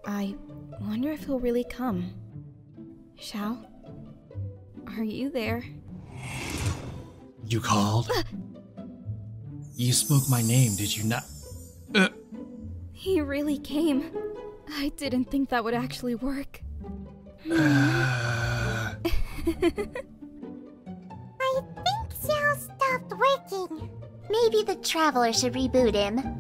I wonder if he'll really come. Xiao? Are you there? You called? You spoke my name, did you not? He really came. I didn't think that would actually work. I think Xiao stopped working. Maybe the Traveler should reboot him.